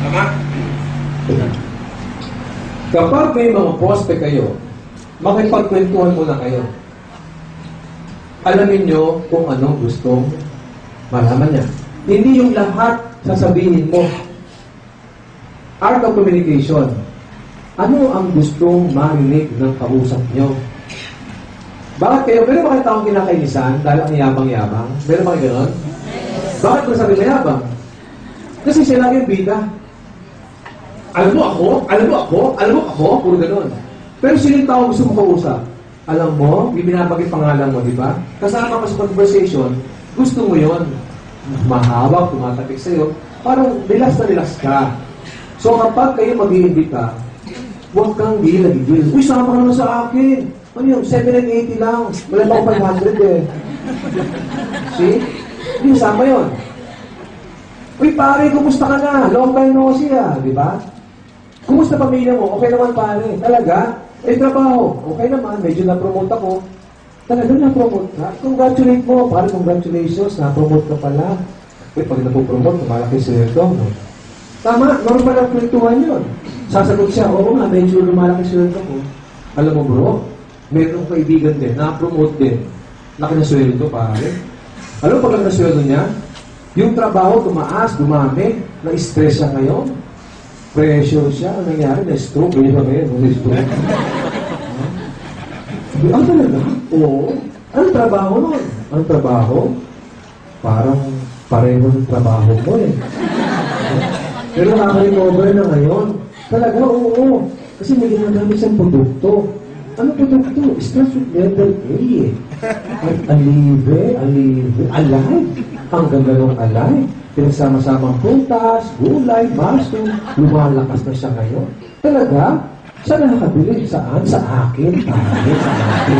Tama? Kapag may mga prospect kayo, makipagkwentuhan muna kayo. Alamin nyo kung anong gustong malaman niya. Hindi yung lahat sasabihin mo. Art of communication. Ano ang gustong marinig ng kausap nyo? Bakit kayo? Meron ba kayo taong kinakainisan dahil ang yabang-yabang? Meron ba kayo gano'n? Bakit ko sabi mayabang? Kasi sila yung bida. Alam mo ako? Alam mo ako? Alam mo ako? Puro gano'n. Pero sino yung tao gusto mo kausap? Alam mo, yung binabagay pangalan mo, di ba? Kasama ka sa conversation, gusto mo yon. Mahawak, tumatapik sa'yo, parang relax na relax ka. So kapag kayo mag-iimbita, huwag kang gila-gigil. Uy, sama ka naman sa akin. Ano yun? 780 lang. Wala pa ako 500 eh. See? Hindi, sama yun. Uy, pare, kumusta ka na? Long time no see ah, di ba? Kumusta pamilya mo? Okay naman, pare. Talaga? Eh, trabaho. Okay naman, medyo na-promote ako. Talaga na-promote ka? Congratulate mo. Pare, congratulations. Na-promote ka pala. Eh, pag na-promote, malaki sweldo, no? Tama, normal ang kwentuhan yun. Sasagot siya, oo nga, medyo lumalaki sweldo ko. Alam mo bro, meron kong kaibigan din, na-promote din. Laki na sweldo, pare. Alam mo pag na sweldo niya? Yung trabaho, tumaas, dumami, na-stress siya ngayon. Pressure siya. Ang nangyari, na-stroke. Ganyan ba ngayon? Na-stroke. Ano talaga? Oo. Anong trabaho nun? Ang trabaho? Parang pareho ng trabaho mo eh. Pero nakaka-recover na ngayon. Talaga, oo. Kasi may ginagamit siyang produkto. Ano produkto? Stress with level A eh. Alive. Ang ganda ng alive. Pinagsama-samang prutas, gulay, mushroom, lumalakas na siya ngayon. Talaga? Siya nakakabili. Saan? Sa akin. Pare, sa akin.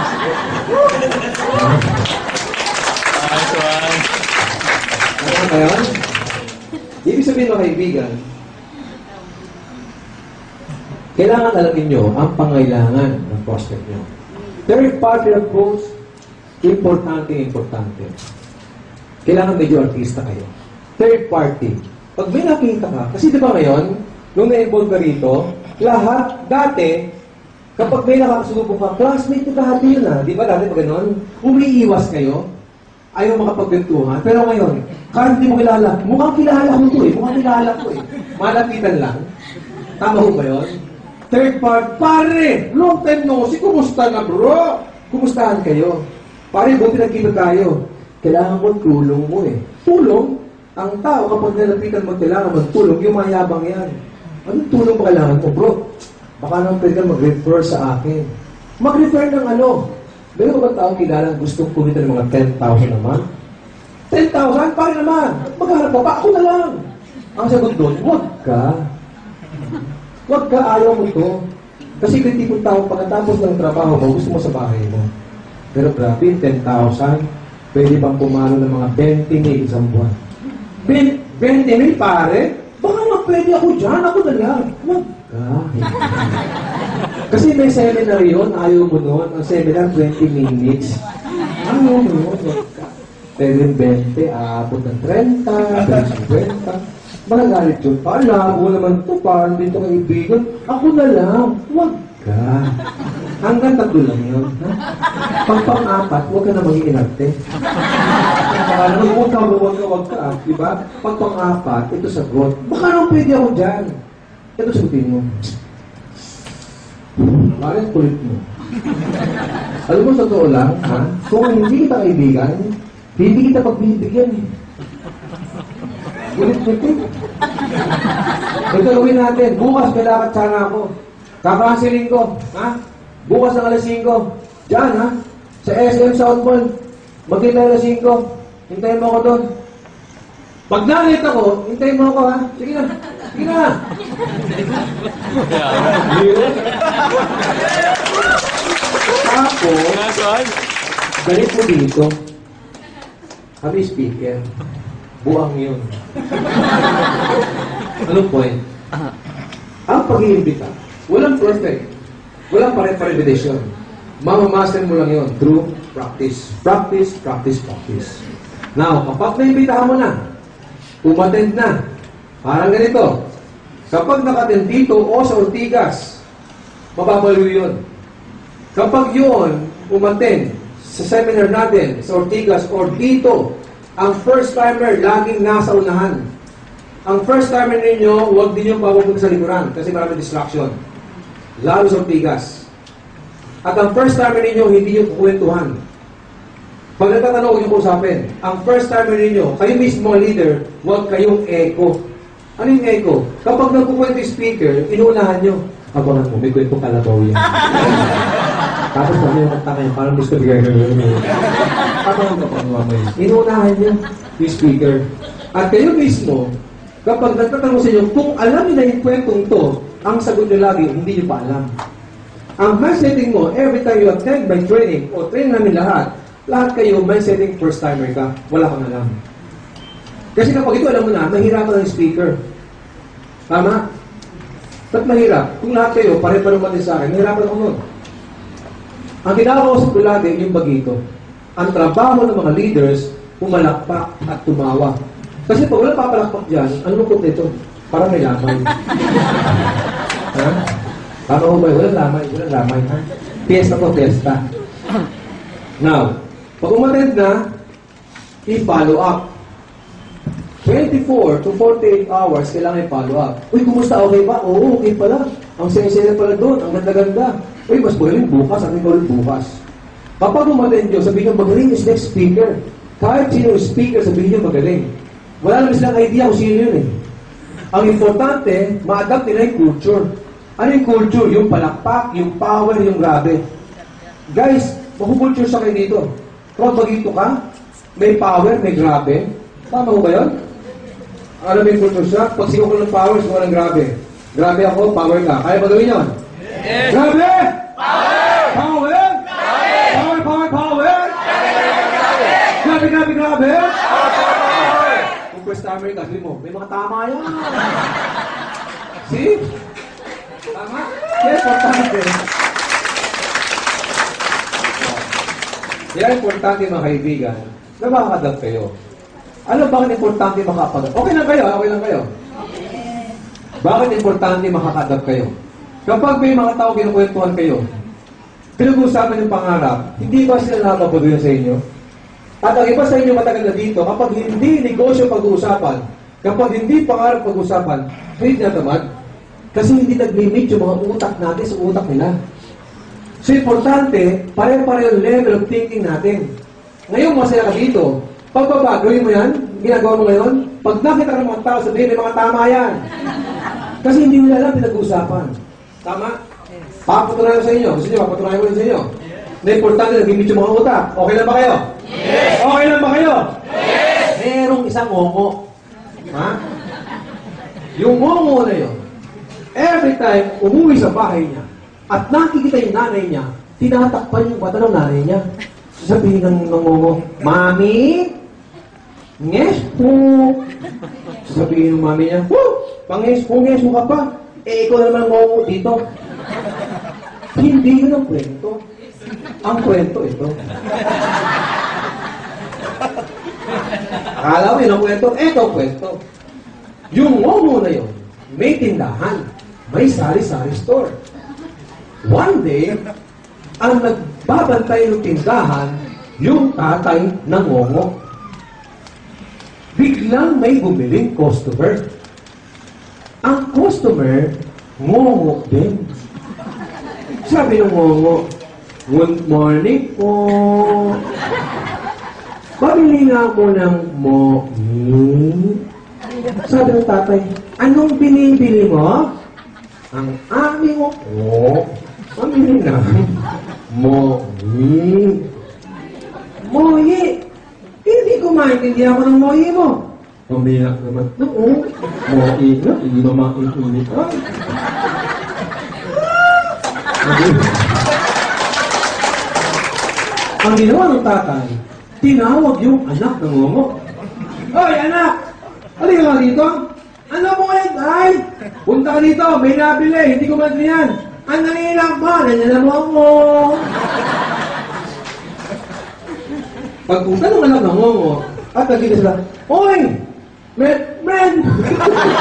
Ano ba yun? Ibig sabihin mga kaibigan, kailangan alamin nyo ang pangailangan ng prospect nyo. Third party approach, importante. Kailangan medyo artista kayo. Third party. Pag may nakita ka, kasi di ba ngayon, nung na-involve ka rito, lahat, dati, kapag may nakakasulubong ka, classmate ko dati yun ah. Di ba dati pag gano'n? Umiiwas kayo, ayaw makapagkwentuhan. Pero ngayon, kahit hindi mo kilala, mukhang kilala ko ito eh. Mukhang kilala ko eh. Malapitan lang. Tama ho ba yun? Third part, pare, long time no see, kumusta na bro? Kumustahan kayo? Pare, buti nagkita tayo. Kailangan mo tulong mo eh. Tulong? Ang tao kapag nalapitan mo, kailangan magtulong. Yung mayabang yan. Anong tulong ba kailangan mo, bro? Baka naman pwede ka mag-refer sa akin. Mag-refer ng ano? Meron ba tao kilala gustong kumita ng mga 10,000 naman? 10,000? Pare naman! Maghanap pa ako na lang! Ang sagot doon, huwag ka. Huwag ka, ayaw mo to. Kasi kritipong tao, pagkatapos ng trabaho mo, gusto mo sa bahay mo. Pero grabe, 10,000, pwede bang pumalo ng mga 20 mil isang buwan? 20 mil, pare? Baka naman pwede ako dyan, ako na lang. Huwag ka. Kasi may seminar yun, ayaw mo nun. Ang seminar, 20 minutes. Ayaw mo nun, huwag ka. Pero yung 20, aabot ng 30, 50. Magagalit yun. Labo naman ito, parang dito kaibigan. Ako na lang, huwag ka. Hanggang 3 lang yun. Pag pang-4, huwag ka na mag-iinarte. Baka naman, huwag ka. Diba? Pag pang-4, ito sagot. Baka naman pwede ako dyan. Ito sagutin mo. Bakit kulit mo? Alam mo, sa totoo lang, ha? Kung hindi kita kaibigan, hindi kita pagbibigyan eh. Kulit-kulit. Ito gawin natin. Bukas, may lakad sana ako. Kakansilin ko. Ha? Bukas ng alas 5. Diyan, ha? Sa SM Southbound. Magkita alas 5. Hintayin mo ako doon. Pag nalit ako, hintayin mo ako, ha? Sige na. Sige na. Tapos, galit mo dito. Kami speaker. Buang yun. Anong point? Ang pag-iimbita, walang perfect. Walang pare-pare invitation. Mamamaster mo lang yun through practice. Practice. Now, kapag naimbitahan mo na, umattend na, parang ganito, Kapag nakatin dito o sa Ortigas, mababaliw yun. Kapag yun, umaten sa seminar natin, sa Ortigas or dito, ang first timer laging nasa unahan. Ang first timer ninyo, huwag din yung papupunta sa likuran kasi maraming distraction. Lalo sa Ortigas. At ang first timer ninyo, hindi yung kukwentuhan. Pag nagtatanong, huwag yung usapin. Ang first timer ninyo, kayo mismo leader, huwag kayong echo. Ano yung echo? Kapag nagkukwento yung speaker, inuunahan nyo. Abangan mo, may kwento kalabaw yan. Tapos ano yung kanta kayo, parang gusto bigay kayo. Abangan mo pang mamay. Inuunahan nyo yung speaker. At kayo mismo, kapag nagtatanong sa inyo, kung alam nyo na yung kwentong to, ang sagot nyo lagi, hindi nyo pa alam. Ang mindsetting mo, every time you attend by training, o training namin lahat kayo, mindsetting first timer ka, wala kang alam. Kasi kapag ito alam mo na, mahirapan ang speaker. Tama? Ba't mahirap? Kung lahat kayo, pare-pareho din sa akin, mahirapan ako nun. Ang kinakausap ko lagi, yung bagito. Ang trabaho ng mga leaders, pumalakpak at tumawa. Kasi pag wala papalakpak dyan, ano mo kung dito? Parang may lamay. Ha? Parang ba? Walang lamay. Ha? Fiesta po, fiesta. Now, pag umatend na, i-follow up. 24 to 48 hours, kailangan i-follow up. Uy, kumusta? Okay ba? Oo, okay pala. Ang saya-saya pala doon. Ang ganda-ganda. Uy, mas magaling bukas. Ang ikaw bukas. Kapag umatend nyo, sabihin nyo, magaling is next speaker. Kahit sino yung speaker, sabihin nyo, magaling. Wala naman silang idea kung sino yun eh. Ang importante, ma-adapt nila yung culture. Ano yung culture? Yung palakpak, yung power, yung grabe. Guys, makukulture sa kayo dito. Kung bagito ka, may power, may grabe. Tama ko ba yun? Alam mo yung culture siya? Pag sigaw ko ng power, sigaw ko ng grabe. Grabe ako, power ka. Kaya ba gawin yun? Yes! Grabe! Power! Power! Power! Power! Power! Grabe! Grabe! Grabe! Kung first timer ka, sabi mo, may mga tama yan. See? Tama? Yes, importante. Kaya importante mga kaibigan, na makakadap kayo. Ano bakit importante makakadap? Okay lang kayo, okay lang kayo. Bakit importante makakadap kayo? Kapag may mga tao kinukwentuhan kayo, pinag-uusapan yung pangarap, hindi ba sila nakakapaguyan sa inyo? At ang iba sa inyo matagal na dito, kapag hindi negosyo pag-uusapan, kapag hindi pangarap pag-uusapan, hindi natamad. Kasi hindi nag-limit yung mga utak natin sa utak nila. So, importante, pare-pareho yung level of thinking natin. Ngayon, masaya ka dito. Pagbabagawin mo yan, ginagawa mo ngayon, pag nakita ka ng mga tao, sabihin, may mga tama yan. Kasi hindi nila alam pinag-uusapan. Tama? Papatunayan ko sa inyo. Gusto nyo, papatunayan ko sa inyo. Na importante, nag-limit yung mga utak. Okay lang ba kayo? Yes! Okay lang ba kayo? Yes! Merong isang ngongo. Ha? Yung ngongo na yun, every time umuwi sa bahay niya, at nakikita yung nanay niya, tinatakpan yung bata ng nanay niya. Sabihin ng ngongo, Mami, nges po. Sabihin ng mami niya, panges po ka pa. Eh, ikaw naman ngongo dito. Hindi yun ang kwento. Ang kwento ito. Akala mo yun ang kwento? Ito ang kwento. Yung ngongo na yun, may tindahan. May sari-sari store. One day, ang nagbabantay ng tindahan, yung tatay ng ngongo. Biglang may bumiling customer. Ang customer, ngongo din. Sabi ng ngongo, good morning po. Pabili nga mo ng mo-ni. Sabi ng tatay, anong binibili mo? Ang aming ngongo. Pamili na. Mohi. Mohi. Hindi ko maintindihan ko ng mohi mo. Pamili naman. Oo. Mohi na. Hindi ba maintindihan ka? Ang ginawa ng tatay, tinawag yung anak ng ngongo. Hoy, anak! Halika ka dito. Ano mo yan, tay? Punta ka dito. May nabili. Hindi ko maintindihan. Ang nanilang ba? Nanyalamang mo. Pagpunta ng anak ng ngongo, at nagkita sila, Oy! Men!